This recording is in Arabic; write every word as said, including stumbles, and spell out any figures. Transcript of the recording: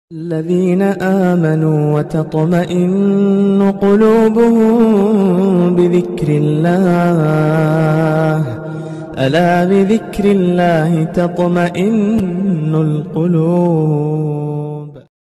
الذين آمنوا وتطمئن قلوبهم بذكر الله ألا بذكر الله تطمئن القلوب.